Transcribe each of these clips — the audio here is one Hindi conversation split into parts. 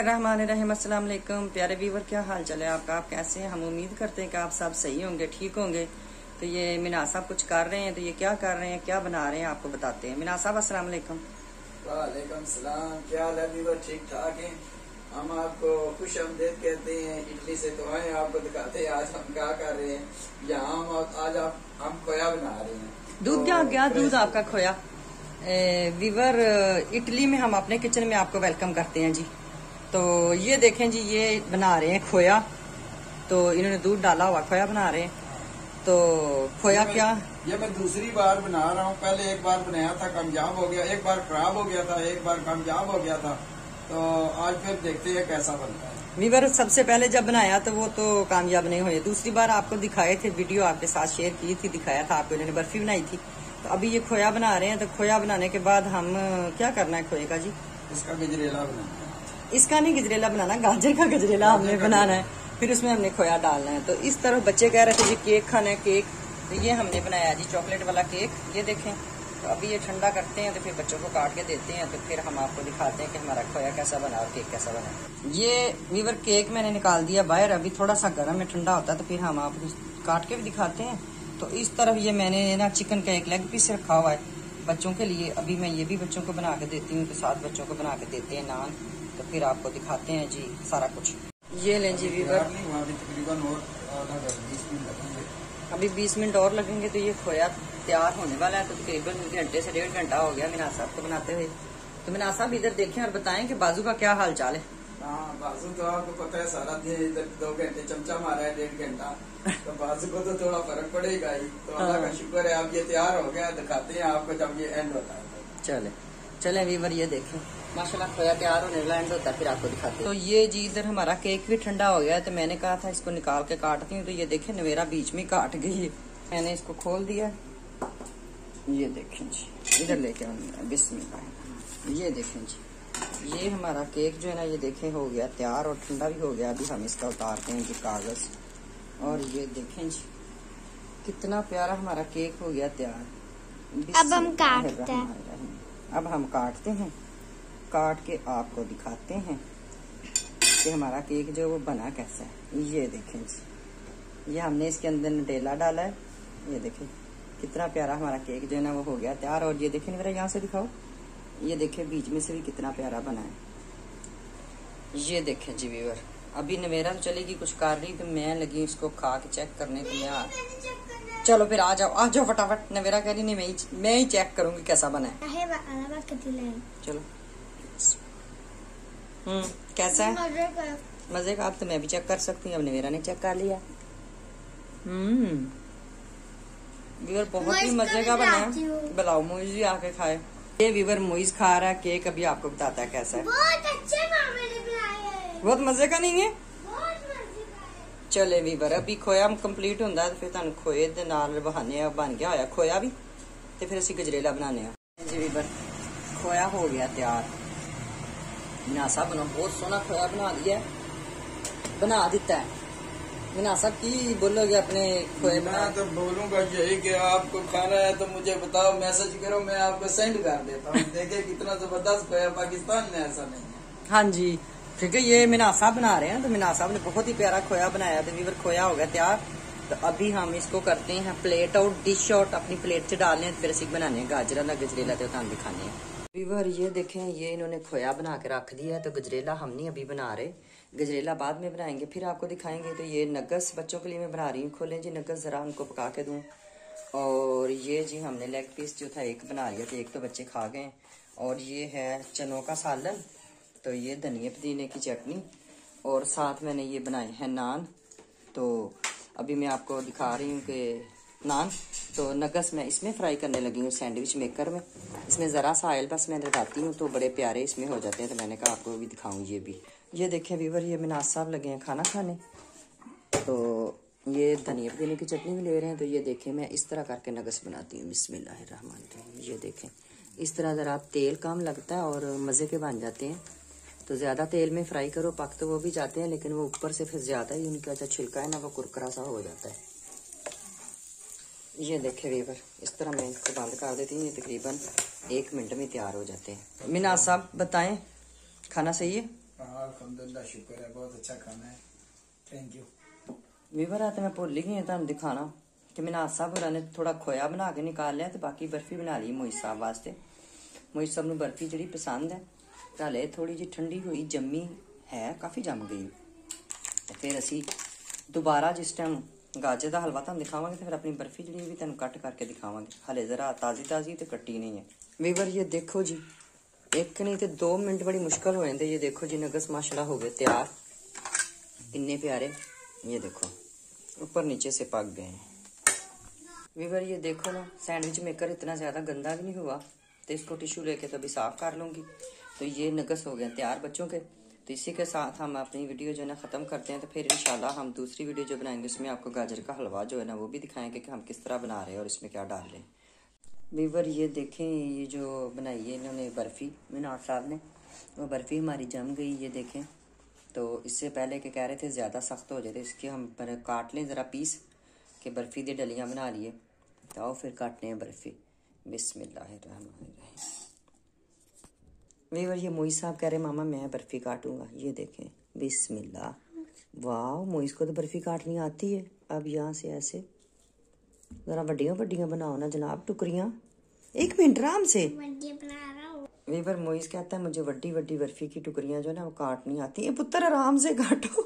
बिस्मिल्लाहिर्रहमानिर्रहीम। अस्सलाम वालेकुम प्यारे व्यूवर, क्या हाल चाल है आपका? आप कैसे हैं? हम उम्मीद करते हैं कि आप सब सही होंगे, ठीक होंगे। तो ये मिनाज साहब कुछ कर रहे हैं, तो ये क्या कर रहे हैं, क्या बना रहे हैं, आपको बताते हैं। मिनाज साहब अस्सलाम वालेकुम। वालेकुम सलाम। क्या हाल है व्यूवर? ठीक ठाक हैं। हम आपको खुश आमदीद कहते हैं। इटली से तो आए, आपको दिखाते हैं आज हम क्या कर रहे हैं। यहाँ आज हम खोया बना रहे हैं। दूध क्या गया? दूध आपका खोया। व्यूवर, इटली में हम अपने किचन में आपको वेलकम करते हैं जी। तो ये देखें जी, ये बना रहे हैं खोया। तो इन्होंने दूध डाला हुआ खोया बना रहे हैं। तो खोया क्या, ये मैं दूसरी बार बना रहा हूँ। पहले एक बार बनाया था, कामयाब हो गया। एक बार खराब हो गया था, एक बार कामयाब हो गया था। तो आज फिर देखते हैं कैसा बनता है। वीवर सबसे पहले जब बनाया तो वो तो कामयाब नहीं हुए। दूसरी बार आपको दिखाए थे, वीडियो आपके साथ शेयर की थी, दिखाया था आपको, इन्होंने बर्फी बनाई थी। तो अभी ये खोया बना रहे हैं। तो खोया बनाने के बाद हम क्या करना है खोए का जी? इसका गजरेला बनाना है। इसका नहीं गजरेला बनाना, गाजर का गजरेला हमने बनाना है। फिर उसमें हमने खोया डालना है। तो इस तरह बच्चे कह रहे थे जी केक खाना है, केक। तो ये हमने बनाया जी चॉकलेट वाला केक, ये देखें। तो अभी ये ठंडा करते हैं, तो फिर बच्चों को काट के देते हैं। तो फिर हम आपको दिखाते हैं कि हमारा खोया कैसा बना और केक कैसा बना। ये वीवर केक मैंने निकाल दिया बाहर, अभी थोड़ा सा गर्म है, ठंडा होता है तो फिर हम आपको काट के भी दिखाते हैं। तो इस तरफ ये मैंने ना चिकन का एक लेग पीस रखा हुआ है बच्चों के लिए। अभी मैं ये भी बच्चों को बना के देती हूँ, तो साथ बच्चों को बना के देते हैं नान। तो फिर आपको दिखाते हैं जी सारा कुछ। ये लें जी वीवर, तकरीबन और 20 मिनट लगेंगे। अभी 20 मिनट और लगेंगे। तो ये खोया तैयार होने वाला है। तो तकरीबन घंटे से 1.5 घंटा हो गया मिनाज साहब को बनाते हुए। तो मिनाज साहब इधर देखें और बताएं कि बाजू का क्या हाल चाल है। हाँ, बाजू तो आपको पता है सारा दिन इधर 2 घंटे चमचा मारा है, 1.5 घंटा। तो बाजू को तो थोड़ा फर्क पड़ेगा ही। तो अल्लाह का शुक्र है, अब ये तैयार हो गया। दिखाते हैं आपको जब ये एंड होता है। चले वीवर, ये देखें माशाल्लाह खोया तैयार होने वाला एंड होता है, फिर आपको दिखाते हैं। तो ये जी इधर हमारा केक भी ठंडा हो गया है। तो मैंने कहा था इसको निकाल के काटती हूँ। तो ये देखें नवेरा बीच में काट गई है। मैंने इसको खोल दिया, ये देखें जी, इधर लेके आऊंगा बिस्मिल्लाह। ये देखें जी, ये हमारा केक जो है ना, ये देखें हो गया तैयार और ठंडा भी हो गया। अभी हम इसका उतारते हैं जी कागज। और ये देखें जी कितना प्यारा हमारा केक हो गया तैयार। अब हम काटते हैं। अब हम काटते हैं, काट के आपको दिखाते हैं कि हमारा केक जो वो बना कैसा है। ये देखें जी, ये हमने इसके अंदर नटेला डाला है। ये देखें कितना प्यारा हमारा केक जो है ना वो हो गया तैयार। और ये देखें मेरा यहाँ से दिखाओ, ये देखें बीच में से भी कितना प्यारा बना है। ये देखें जी व्यूअर, अभी नवेरा तो चलेगी कुछ कर रही, तो मैं लगी इसको खा के चेक करने। तो मैं चलो फिर आ जाओ फटाफट। नवेरा कह रही नहीं, मैं ही चेक करूंगी कैसा बना है। चलो कैसा है? मजे का। आप तो मैं भी चेक कर सकती हूँ, अब नवेरा ने चेक कर लिया। व्यूअर बहुत ही मजे का बना है। बुलाओ मोइज भी आके खाए। ये व्यूअर मोइज खा रहा है केक, अभी आपको बताता है कैसा है। बहुत अच्छे मामे ने बनाए हैं। बहुत मजे का नहीं है? बहुत मजे का है। चले व्यूअर, अभी खोया कंप्लीट होंदा फिर तुहानू खोए दे नाल बहाने बन गया होया खोया भी। ते फिर असीं गजरेला बनाने जी व्यूअर, खोया हो गया तैयार। मिनाज साहब बना बहुत सोहना खोया बना दिता है। मिनाज साहब की बोलोगे अपने खोए? मैं तो बोलूंगा यही कि आपको खाना है तो मुझे बताओ, मैसेज करो, मैं आपको सेंड कर देता हूँ। देखे कितना जबरदस्त खोया, पाकिस्तान में ऐसा नहीं है। हाँ जी ठीक है। ये मिनाज साहब बना रहे हैं। तो मिनाज साहब ने बहुत ही प्यारा खोया बनाया। तो वीवर खोया हो गया तैयार। तो अभी हम इसको करते हैं प्लेट आउट, डिश आउट, अपनी प्लेट से डालने हैं। फिर असी बनाने हैं गाजर का गजरेला, तो तुम दिखाने हैं। वीवर ये देखें, ये इन्होंने खोया बना के रख दिया है। तो गजरेला हम नहीं अभी बना रहे, गजरेला बाद में बनाएंगे, फिर आपको दिखाएंगे। तो ये नगस बच्चों के लिए मैं बना रही हूँ। खोलें जी नगस, जरा उनको पका के दूँ। और ये जी हमने लेग पीस जो था एक बना लिया, तो एक तो बच्चे खा गए। और ये है चनों का सालन, तो ये धनिया पुदीने की चटनी, और साथ मैंने ये बनाए हैं नान। तो अभी मैं आपको दिखा रही हूँ कि नान, तो नगस मैं इसमें फ्राई करने लगी हूँ सैंडविच मेकर में। इसमें ज़रा सा ऑयल बस मैं लगाती हूँ तो बड़े प्यारे इसमें हो जाते हैं। तो मैंने कहा आपको भी दिखाऊँ ये भी। ये देखें व्यूवर, ये मिनाज साहब लगे हैं खाना खाने। तो ये धनिया पुदीने की चटनी भी ले रहे हैं। तो ये देखें मैं इस तरह करके नगस बनाती हूँ। बिस्मिल्लाहिर्रहमानिर्रहीम। ये देखें इस तरह ज़रा तेल कम लगता है और मज़े के बन जाते हैं। तो ज़्यादा तेल में फ्राई करो, पक तो वो भी जाते हैं, लेकिन वो ऊपर से फिर ज़्यादा ही उनका जो छिलका है ना वो कुरकुरा सा हो जाता है। ये देखे व्यूअर, इस तरह मैं इसको बंद कर देती हूँ। ये तकरीबन 1 मिनट में तैयार हो जाते हैं। मिनाज साहब बताएं, खाना सही है? हाँ अल्हम्दुलिल्लाह शुक्र है, बहुत अच्छा खाना है। Thank you. वीवर रात मैं भुल ही गई तुहानू दिखाना कि मिनाज साहब होरां ने थोड़ा खोया बना के निकाल लिया, तो बाकी बर्फी बना ली मोहित साहब वास्ते। मोहित साहब नू बर्फी जी पसंद है, हाले थोड़ी जी ठंडी हुई जम्मी है, काफ़ी जम गई। फिर असी दोबारा जिस टाइम गाजर का हलवा तुहानू दिखावांगे तो फिर अपनी बर्फी जी भी तुहानू कट करके दिखावांगे। हाले जरा ताज़ी ताज़ी तो कट्टी नहीं है। वीवर ये देखो जी, एक नहीं तो 2 मिनट बड़ी मुश्किल हो जाते। ये देखो जी नगस माशाल्लाह हो गए तैयार, इतने प्यारे। ये देखो ऊपर नीचे से पक गए हैं। वीवर ये देखो ना, सैंडविच मेकर इतना ज़्यादा गंदा भी नहीं हुआ, तो इसको टिश्यू लेके तो अभी साफ कर लूँगी। तो ये नगस हो गए तैयार बच्चों के। तो इसी के साथ हम अपनी वीडियो जो है ना ख़त्म करते हैं। तो फिर इंशाल्लाह हम दूसरी वीडियो जो बनाएंगे उसमें आपको गाजर का हलवा जो है ना वो भी दिखाएंगे कि हम किस तरह बना रहे हैं और इसमें क्या डाल रहे हैं। वीवर ये देखें, ये जो बनाई है इन्होंने बर्फ़ी मिनाज साहब ने, वो बर्फ़ी हमारी जम गई। ये देखें, तो इससे पहले के कह रहे थे ज़्यादा सख्त हो जाए, तो इसके हम पर काट लें ज़रा पीस के बर्फ़ी दी डलियाँ बना लिए। तो आओ फिर काटने हैं बर्फ़ी। बिस्मिल्लाहिर्रहमानिर्रहीम। वीवर ये मोहित साहब कह रहे मामा मैं बर्फ़ी काटूंगा। ये देखें बिस्मिल्लाह, वाह मोहित को तो बर्फ़ी काटनी आती है। अब यहाँ से ऐसे ज़रा वड्डियाँ वड्डियाँ बनाओ ना जनाब, टुकरियाँ। 1 मिनट आराम से। बना रहा हूँ। वीवर मोहित कहता है मुझे वड्डी वड्डी बर्फ़ी की टुकरियाँ जो है ना वो काटनी आती है। पुत्र आराम से काटो।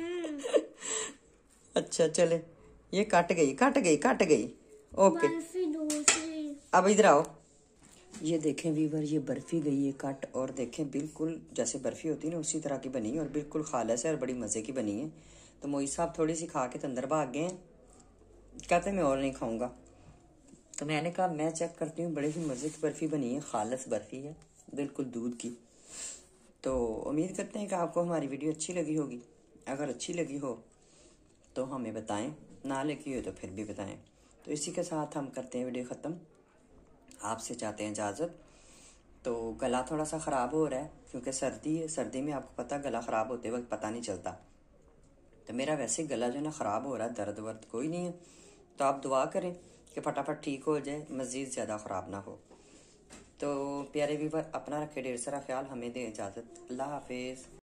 अच्छा चले, ये कट गई कट गई कट गई। ओके बर्फी दूसरी। अब इधर आओ। ये देखें वीवर, ये बर्फ़ी गई है कट, और देखें बिल्कुल जैसे बर्फ़ी होती है ना उसी तरह की बनी है और बिल्कुल खालस है और बड़ी मज़े की बनी है। तो मोहित साहब थोड़ी सी खा के तो अंदर भाग गए हैं, कहते मैं और नहीं खाऊंगा। तो मैंने कहा मैं चेक करती हूँ, बड़े ही मज़े की बर्फ़ी बनी है, खालस बर्फ़ी है बिल्कुल दूध की। तो उम्मीद करते हैं कि आपको हमारी वीडियो अच्छी लगी होगी। अगर अच्छी लगी हो तो हमें बताएं, ना लगी हो तो फिर भी बताएं। तो इसी के साथ हम करते हैं वीडियो ख़त्म, आपसे चाहते हैं इजाज़त। तो गला थोड़ा सा ख़राब हो रहा है क्योंकि सर्दी है, सर्दी में आपको पता गला ख़राब होते वक्त पता नहीं चलता। तो मेरा वैसे गला जो है ना ख़राब हो रहा है, दर्द वर्द कोई नहीं है। तो आप दुआ करें कि फटाफट ठीक हो जाए, मज़ीद ज़्यादा ख़राब ना हो। तो प्यारे व्यूअर अपना रखे ढेर सारा ख्याल, हमें दें इजाज़त। अल्लाह हाफिज़।